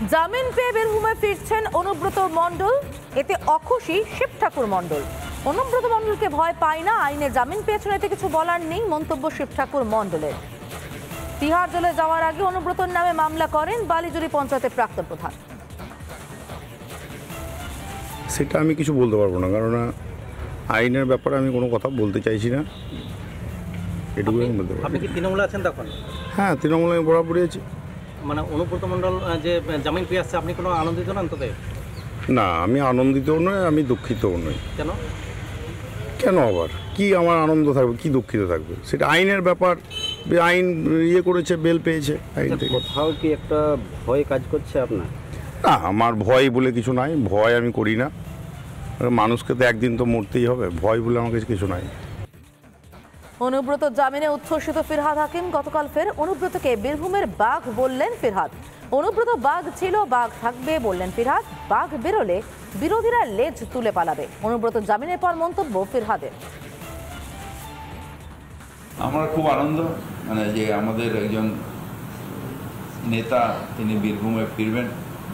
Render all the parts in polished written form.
জামিন পেয়ে বীরভূমে ফিরছেন অনুব্রত মণ্ডল। এতে অখুশি শিব ঠাকুর মণ্ডল। অনুব্রত মণ্ডলকে ভয় পায় না, আইনে জামিন পেয়েছেন, এতে কিছু বলার নেই, মন্তব্য শিব ঠাকুর মণ্ডলের। তিহার জেলে যাওয়ার আগে অনুব্রতর নামে মামলা করেন বালিজুরি পঞ্চায়েতের প্রাক্তন প্রধান। সেটা আমি কিছু বলতে পারবো না, কারণ আইনের ব্যাপারে আমি কোনো কথা বলতে চাইছি না। এটুকু আমি বলতে পারবো। আপনি কি তৃণমূলে আছেন তখন? হ্যাঁ, তৃণমূলে আমি বরাবরই আছি। মানে অনুব্রত মণ্ডল যে জামিন পেয়ে আসছে, আপনি কোনো আনন্দিত নন? তোতে না, আমি আনন্দিতও নই, আমি দুঃখিতও নই। কেন? কেন আবার কি আমার আনন্দ থাকবে, কি দুঃখিত থাকবে? সেটা আইনের ব্যাপার। আইন করেছে, বেল পেয়েছে আইন থেকে। কোথাও কি একটা ভয় কাজ করছে আপনার? না, আমার ভয় বলে কিছু নাই, ভয় আমি করি না। মানুষকে তো একদিন তো মরতেই হবে, ভয় বলে আমার কাছে কিছু নাই। অনুব্রত জামিনে উচ্ছ্বসিত ফিরহাদ হাকিম। গতকাল ফের অনুব্রতকে বীরভূমের বাঘ বললেন ফিরহাদ। অনুব্রত বাঘ ছিল, বাঘ থাকবে বললেন ফিরহাদ। বাঘ বেরোলে বিরোধীরা লেজ তুলে পালাবে। অনুব্রত জামিনের পর মন্তব্য ফিরহাদের। আমার খুব আনন্দ, মানে যে আমাদের একজন নেতা তিনি বীরভূমে ফিরবেন।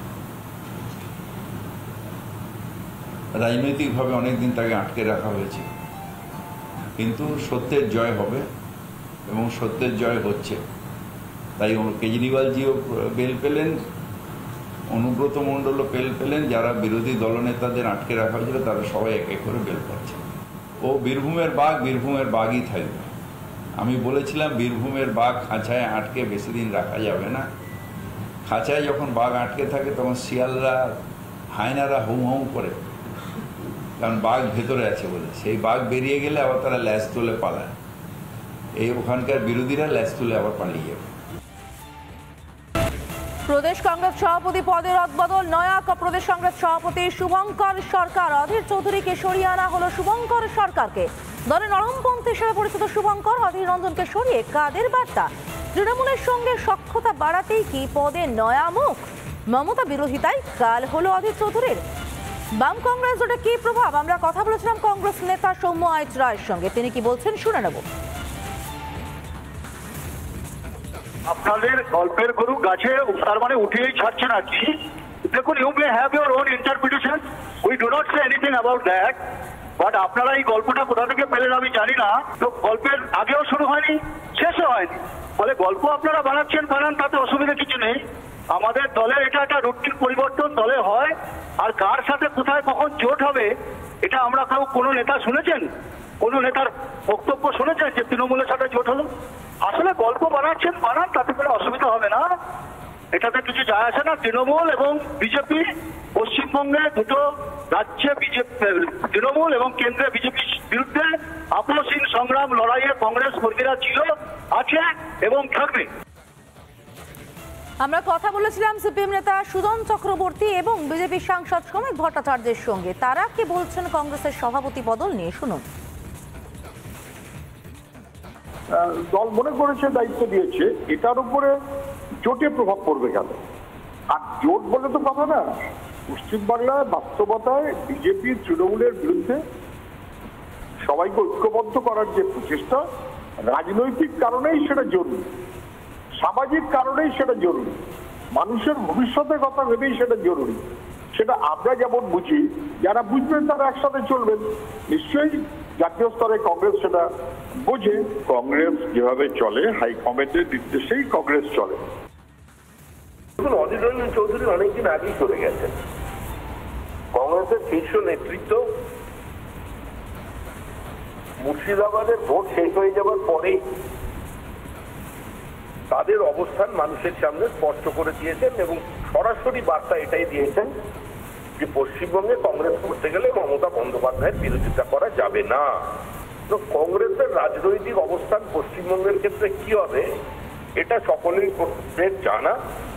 রাজনৈতিকভাবে অনেকদিন তাকে আটকে রাখা হয়েছে, কিন্তু সত্যের জয় হবে এবং সত্যের জয় হচ্ছে। তাই কেজরিওয়ালজিও বেল পেলেন, অনুব্রত মণ্ডলও বেল পেলেন। যারা বিরোধী দলনেতাদের আটকে রাখা হয়েছিল তারা সবাই এক এক করে বেল পাচ্ছে। ও বীরভূমের বাঘ, বীরভূমের বাঘই থাকবে। আমি বলেছিলাম বীরভূমের বাঘ খাঁচায় আটকে বেশি দিন রাখা যাবে না। খাঁচায় যখন বাঘ আটকে থাকে তখন শিয়ালরা, হায়নারা হুম হুম করে, কারণ বাঘ ভেতরে আছে বলে। সেই বাঘ বেরিয়ে গেলে আবার তারা ল্যাস তুলে পালায়। এই ওখানকার বিরোধীরা ল্যাস তুলে আবার পালিয়ে যাবে। প্রদেশ কংগ্রেস সভাপতি পদে রদবদল। নয়া প্রদেশ কংগ্রেস সভাপতি শুভঙ্কর সরকার, অধীর চৌধুরীকে সরিয়ে আনা হলো শুভঙ্কর সরকারকে। দলে নরমপন্থী হিসেবে পরিচিত শুভঙ্কর, অধীর রঞ্জনকে সরিয়ে কাদের বার্তা? তৃণমূলের সঙ্গে সখ্যতা বাড়াতেই কি পদে নয়া মুখ? মমতা বিরোধিতায় কাল হলো অধীর চৌধুরীর। বাম কংগ্রেস জোটে কি প্রভাব? আমরা কথা বলেছিলাম কংগ্রেস নেতা সৌম্য আইচ রায়ের সঙ্গে, তিনি কি বলছেন শুনে নেব। আপনাদের গল্পের গরু গাছে তার মানে উঠিয়েই ছাড়ছে না কি? দেখুন, you may have your own interpretation, we do not say anything about that, but আপনারা এই গল্পটা কোথা থেকে পেলেন আমি জানি না। তো গল্পের আগেও শুরু হয়নি, শেষও হয়নি, ফলে গল্প আপনারা বানাচ্ছেন, বানান, তাতে অসুবিধা কিছু নেই। আমাদের দলের এটা একটা রুটিন পরিবর্তন দলে হয়, আর কার সাথে কোথায় কখন জোট হবে এটা আমরা কোনো নেতা শুনেছেন? কোন নেতার বক্তব্য শুনেছেন যে তৃণমূলের সাথে জোট হলো? আসলে গল্প বানাচ্ছেন, বানান, তাতে কোনো অসুবিধা হবে না, এটাতে কিছু যায় আসে না। তৃণমূল এবং বিজেপি পশ্চিমবঙ্গে দুটো রাজ্যে তৃণমূল এবং কেন্দ্রে বিজেপির বিরুদ্ধে আপসহীন সংগ্রাম লড়াইয়ে কংগ্রেস কর্মীরা ছিল, আছে এবং থাকবে। আমরা কথা বলেছিলাম সিপিএম নেতা সুজন চক্রবর্তী এবং বিজেপি সাংসদ শ্রমিক ভট্টাচার্যের সঙ্গে। তারা কি বলছেন কংগ্রেসের সভাপতি বদল নিয়ে, শুনুন। দল মনে করেছে, দায়িত্ব দিয়েছে, এটার উপরে জোটে প্রভাব পড়বে কেন? আর জোট বলে তো কথা না। পশ্চিমবাংলায় বাস্তবতায় বিজেপি তৃণমূলের বিরুদ্ধে সবাইকে ঐক্যবদ্ধ করার যে প্রচেষ্টা, রাজনৈতিক কারণেই সেটা জরুরি, সামাজিক কারণেই সেটা জরুরি, মানুষের ভবিষ্যতের কথা ভেবেই সেটা জরুরি। সেটা আমরা যেমন বুঝি, যারা বুঝবেন তারা একসাথে চলবেন। নিশ্চয়ই জাতীয় স্তরে কংগ্রেস সেটা বোঝে। কংগ্রেস যেভাবে চলে, হাইকমান্ডের নির্দেশেই কংগ্রেস চলে। অধীর রঞ্জন চৌধুরী অনেকদিন আগেই চলে গেছেন। কংগ্রেসের শীর্ষ নেতৃত্ব মুর্শিদাবাদের ভোট শেষ হয়ে যাওয়ার পরেই তাদের অবস্থান মানুষের সামনে স্পষ্ট করে দিয়েছেন এবং সরাসরি বার্তা এটাই দিয়েছেন যে পশ্চিমবঙ্গে কংগ্রেস করতে গেলে মমতা বন্দ্যোপাধ্যায়ের বিরোধিতা করা যাবে না। তো কংগ্রেসের রাজনৈতিক অবস্থান পশ্চিমবঙ্গের ক্ষেত্রে কি হবে এটা সকলেই জানা।